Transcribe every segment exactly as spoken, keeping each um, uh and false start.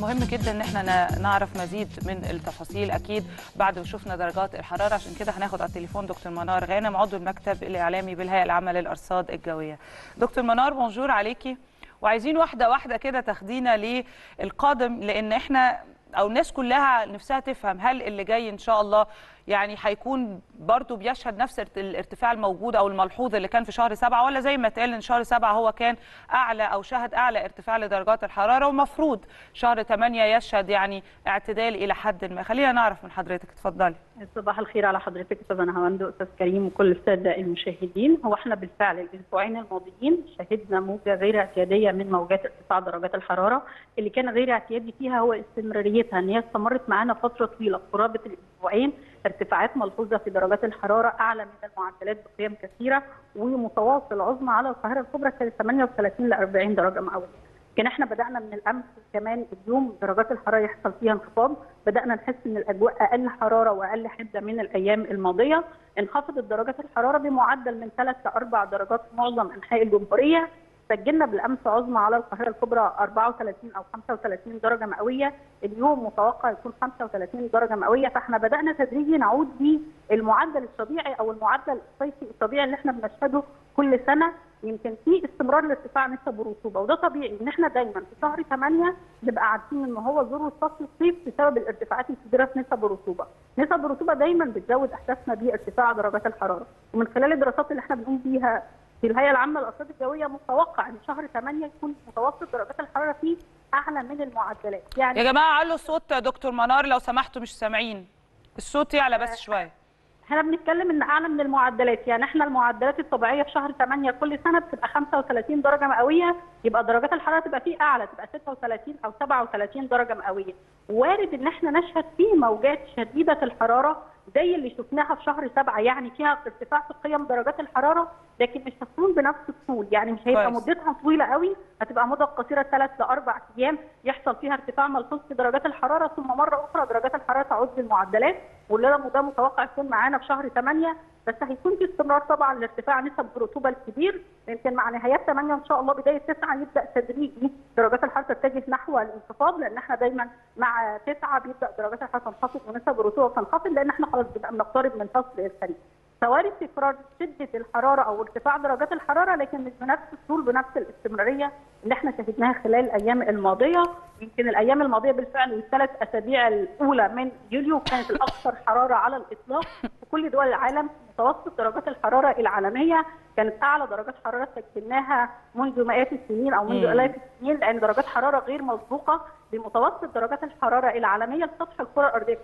مهم جدا ان احنا نعرف مزيد من التفاصيل اكيد بعد ما شفنا درجات الحراره. عشان كده هناخد على التليفون دكتور منار غانم عضو المكتب الاعلامي بالهيئه العامه للارصاد الجويه. دكتور منار بونجور عليكي، وعايزين واحده واحده كده تاخدينا للقادم، لان احنا او الناس كلها نفسها تفهم هل اللي جاي ان شاء الله يعني هيكون برضو بيشهد نفس الارتفاع الموجود او الملحوظ اللي كان في شهر سبعة، ولا زي ما اتقال ان شهر سبعة هو كان اعلى او شهد اعلى ارتفاع لدرجات الحراره، ومفروض شهر ثمانية يشهد يعني اعتدال الى حد ما. خلينا نعرف من حضرتك، اتفضلي. صباح الخير على حضرتك استاذ نهاوند واستاذ كريم وكل الساده المشاهدين. هو احنا بالفعل الاسبوعين الماضيين شهدنا موجه غير اعتياديه من موجات ارتفاع درجات الحراره، اللي كان غير اعتيادي فيها هو استمراريتها، ان هي استمرت معانا فتره طويله قرابه الاسبوعين، ارتفاعات ملحوظه في درجات الحراره اعلى من المعدلات بقيم كثيره، ومتواصل عظمى على القاهره الكبرى كانت ثمانية وثلاثين ل أربعين درجه مئويه. كان احنا بدانا من الامس كمان اليوم درجات الحراره يحصل فيها انخفاض، بدانا نحس ان الاجواء اقل حراره واقل حده من الايام الماضيه، انخفضت درجات الحراره بمعدل من ثلاث لأربع درجات في معظم انحاء الجمهوريه. سجلنا بالامس عظمى على القاهره الكبرى أربعة وثلاثين او خمسة وثلاثين درجه مئويه، اليوم متوقع يكون خمسة وثلاثين درجه مئويه، فاحنا بدانا تدريجي نعود بالمعدل الطبيعي او المعدل الصيفي الطبيعي اللي احنا بنشهده كل سنه. يمكن في استمرار لارتفاع نسب الرطوبه، وده طبيعي ان احنا دايما في شهر ثمانية نبقى عارفين ان هو ذروه فصل الصيف بسبب الارتفاعات الكبيره في نسب الرطوبه. نسب الرطوبه دايما بتزود احساسنا بارتفاع درجات الحراره، ومن خلال الدراسات اللي احنا بنقوم بيها في الهيئه العامه للارصاد الجويه متوقع ان شهر ثمانية يكون متوسط درجات الحراره فيه اعلى من المعدلات. يعني يا جماعه علوا الصوت يا دكتور منار لو سمحتوا، مش سامعين الصوت يعلى بس شويه. احنا بنتكلم ان اعلى من المعدلات، يعني احنا المعدلات الطبيعيه في شهر ثمانية كل سنه بتبقى خمسة وثلاثين درجه مئويه، يبقى درجات الحراره تبقى فيه اعلى، تبقى ستة وثلاثين او سبعة وثلاثين درجه مئويه. وارد ان احنا نشهد فيه موجات شديده الحراره زي اللي شفناها في شهر سبعة، يعني فيها ارتفاع في قيم درجات الحراره، لكن مش هتكون بنفس الطول، يعني مش هيبقى كويس. مدتها طويله قوي، هتبقى مده قصيره ثلاث لاربع ايام يحصل فيها ارتفاع ملحوظ في درجات الحراره، ثم مره اخرى درجات الحراره تعود للمعدلات، واللي ده متوقع يكون معانا في شهر ثمانية. بس هيكون في استمرار طبعا لارتفاع نسب الرطوبه الكبير، يمكن مع نهايات ثمانية ان شاء الله بدايه تسعة يبدا تدريجي درجات الحراره تتجه نحو الانخفاض، لان احنا دايما مع تسعة بيبدا درجات الحراره تنخفض ونسب الرطوبه تنخفض، لان احنا خلاص بنبقى بنقترب من فصل الخريف. فوارد تكرار شده الحراره او ارتفاع درجات الحراره، لكن مش بنفس الطول بنفس الاستمراريه اللي احنا شهدناها خلال الايام الماضيه. يمكن الايام الماضيه بالفعل الثلاث اسابيع الاولى من يوليو كانت الاكثر حراره على الاطلاق في كل دول العالم. متوسط درجات الحراره العالميه كانت اعلى درجات حراره سجلناها منذ مئات السنين او منذ الاف السنين، لان درجات حراره غير مسبوقه بمتوسط درجات الحراره العالميه لسطح الكره الارضيه.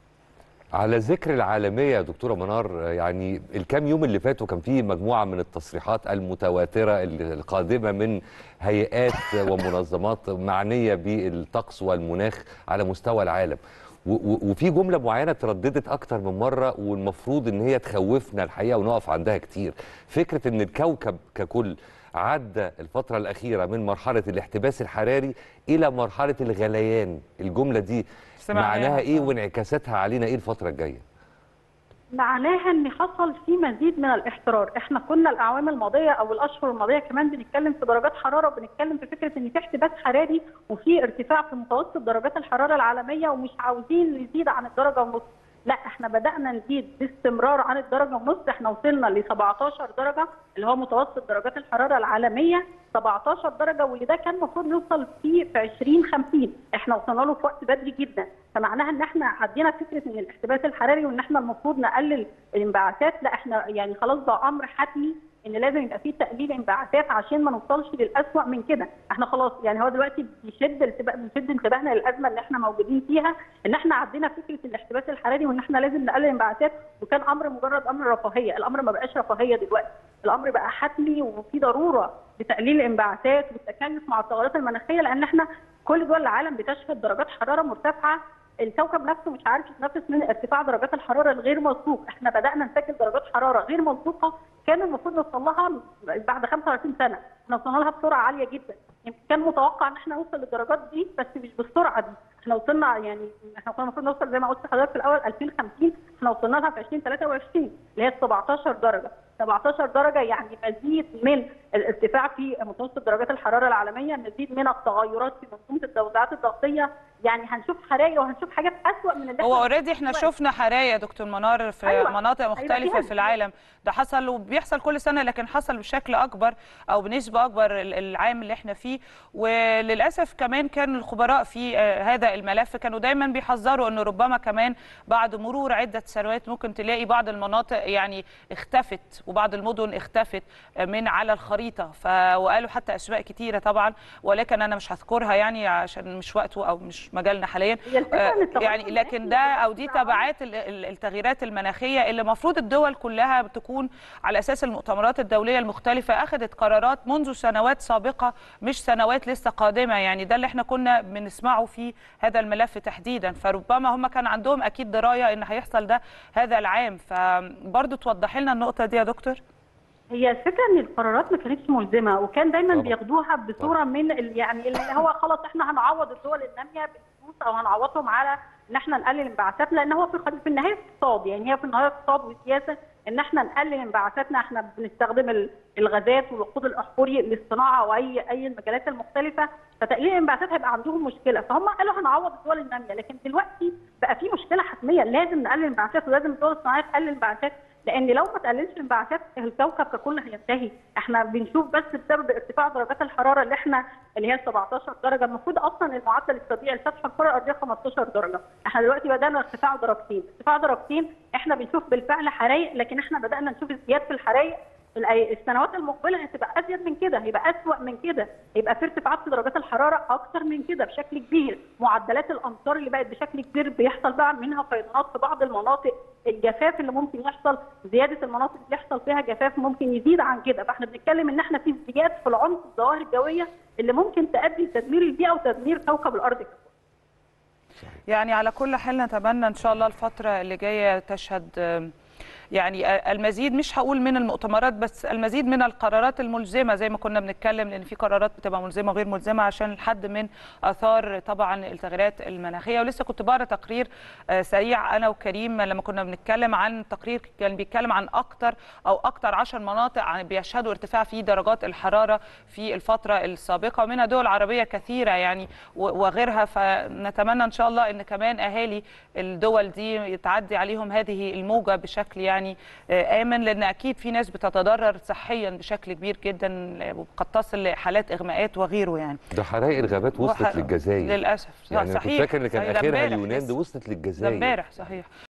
على ذكر العالميه يا دكتوره منار، يعني الكام يوم اللي فاتوا كان في مجموعه من التصريحات المتواتره القادمه من هيئات ومنظمات معنيه بالطقس والمناخ على مستوى العالم، وفي جمله معينه ترددت اكتر من مره والمفروض ان هي تخوفنا الحقيقه ونقف عندها كتير، فكره ان الكوكب ككل عدى الفتره الاخيره من مرحله الاحتباس الحراري الى مرحله الغليان. الجمله دي معناها ايه وانعكاساتها علينا ايه الفتره الجايه؟ معناها ان حصل في مزيد من الاحترار. احنا كنا الاعوام الماضيه او الاشهر الماضيه كمان بنتكلم في درجات حراره، وبنتكلم في فكره ان في احتباس حراري وفي ارتفاع في متوسط درجات الحراره العالميه ومش عاوزين نزيد عن الدرجه ونص. لا، احنا بدانا نزيد باستمرار عن الدرجه ونص، احنا وصلنا ل سبعتاشر درجه اللي هو متوسط درجات الحراره العالميه، سبعتاشر درجه، واللي ده كان المفروض نوصل فيه في عشرين خمسين، احنا وصلنا له في وقت بدري جدا. فمعناها ان احنا عدينا فكره ان الاحتباس الحراري وان احنا المفروض نقلل الانبعاثات، لا احنا يعني خلاص بقى امر حتمي ان لازم يبقى فيه تقليل انبعاثات عشان ما نوصلش للاسوء من كده. احنا خلاص يعني هو دلوقتي بيشد بيشد انتباهنا للازمه اللي احنا موجودين فيها، ان احنا عدينا فكره الاحتباس الحراري وان احنا لازم نقلل انبعاثات، وكان امر مجرد امر رفاهيه، الامر ما بقاش رفاهيه دلوقتي، الامر بقى حتمي وفي ضروره لتقليل الانبعاثات والتكيف مع التغيرات المناخيه، لان احنا كل دول العالم بتشهد درجات حراره مرتفعه، الكوكب نفسه مش عارف يتنفس من ارتفاع درجات الحراره الغير مسبوق. احنا بدانا نسجل درجات حراره غير مسبوقه كان المفروض نوصل لها بعد خمسة وعشرين سنه، احنا وصلنا لها بسرعه عاليه جدا. يمكن كان متوقع ان احنا نوصل للدرجات دي بس مش بالسرعه دي، احنا وصلنا يعني احنا كنا المفروض نوصل زي ما قلت لحضرتك في الاول ألفين وخمسين، احنا وصلنا لها في ألفين وثلاثة وعشرين اللي هي سبعتاشر درجه. سبعتاشر درجه يعني مزيد من الارتفاع في متوسط درجات الحراره العالميه، مزيد من التغيرات في منظومه التوزيعات الضغطيه يعني هنشوف حرايق وهنشوف حاجات اسوأ من اللي هو اوريدي احنا شفنا حرايق يا دكتور منار في أيوة. مناطق مختلفه في العالم، ده حصل وبيحصل كل سنه، لكن حصل بشكل اكبر او بنسبه اكبر العام اللي احنا فيه. وللاسف كمان كان الخبراء في هذا الملف كانوا دايما بيحذروا انه ربما كمان بعد مرور عده سنوات ممكن تلاقي بعض المناطق يعني اختفت وبعض المدن اختفت من على الخريطه، ف وقالوا حتى اسماء كتيره طبعا، ولكن انا مش هذكرها يعني عشان مش وقته او مش مجالنا حاليا. يعني لكن ده او دي تبعات التغييرات المناخيه اللي المفروض الدول كلها تكون على اساس المؤتمرات الدوليه المختلفه اخذت قرارات منذ سنوات سابقه مش سنوات لسه قادمه. يعني ده اللي احنا كنا بنسمعه في هذا الملف تحديدا، فربما هم كان عندهم اكيد درايه ان هيحصل ده هذا العام. فبرضه توضح لنا النقطه دي يا دكتور. هي الفكره ان القرارات ما كانتش ملزمه، وكان دايما طبعا. بياخدوها بصوره من يعني اللي هو خلاص احنا هنعوض الدول الناميه بالفلوس او هنعوضهم على ان احنا نقلل انبعاثات، لان هو في في النهايه اقتصاد، يعني هي في النهايه اقتصاد وسياسه ان احنا نقلل انبعاثاتنا. احنا بنستخدم الغازات والوقود الاحفوري للصناعه واي اي المجالات المختلفه، فتقليل الانبعاثات هيبقى عندهم مشكله، فهم قالوا هنعوض الدول الناميه. لكن دلوقتي بقى في مشكله حتميه، لازم نقلل الانبعاثات ولازم الدول الصناعيه تقلل الانبعاثات، لان لو ما تقللش الانبعاثات الكوكب ككل هينتهي. احنا بنشوف بس بسبب ارتفاع درجات الحراره اللي احنا اللي هي سبعتاشر درجه، المفروض اصلا المعدل الطبيعي لسطح الكره الارضيه خمستاشر درجه، احنا دلوقتي بدانا ارتفاع درجتين، ارتفاع درجتين احنا بنشوف بالفعل حرايق، لكن احنا بدانا نشوف ازدياد في الحرايق. السنوات المقبله هتبقى ازيد من كده، هيبقى اسوأ من كده، هيبقى في ارتفاعات في درجات الحراره اكتر من كده بشكل كبير. معدلات الامطار اللي بقت بشكل كبير بيحصل بقى منها فيضانات في بعض المناطق، الجفاف اللي ممكن يحصل، زياده المناطق اللي يحصل فيها جفاف ممكن يزيد عن كده. فاحنا بنتكلم ان احنا في ازدياد في العنف الظواهر الجويه اللي ممكن تؤدي لتدمير البيئه وتدمير كوكب الارض. يعني على كل حال نتمنى ان شاء الله الفتره اللي جايه تشهد يعني المزيد، مش هقول من المؤتمرات بس المزيد من القرارات الملزمه زي ما كنا بنتكلم، لان في قرارات بتبقى ملزمه وغير ملزمه عشان الحد من اثار طبعا التغيرات المناخيه. ولسه كنت بقرا تقرير سريع انا وكريم لما كنا بنتكلم عن تقرير كان بيتكلم عن اكتر او اكتر عشر مناطق بيشهدوا ارتفاع في درجات الحراره في الفتره السابقه، ومنها دول عربيه كثيره يعني وغيرها. فنتمنى ان شاء الله ان كمان اهالي الدول دي يتعدي عليهم هذه الموجه بشكل يعني يعني آمن، لأن أكيد في ناس بتتضرر صحيا بشكل كبير جدا وقد تصل لحالات إغماءات وغيره. يعني ده حرائق الغابات وصلت للجزائر للأسف. يعني صحيح. كنت فاكر ان كان اخرها اليونان، دي وصلت للجزائر امبارح صحيح.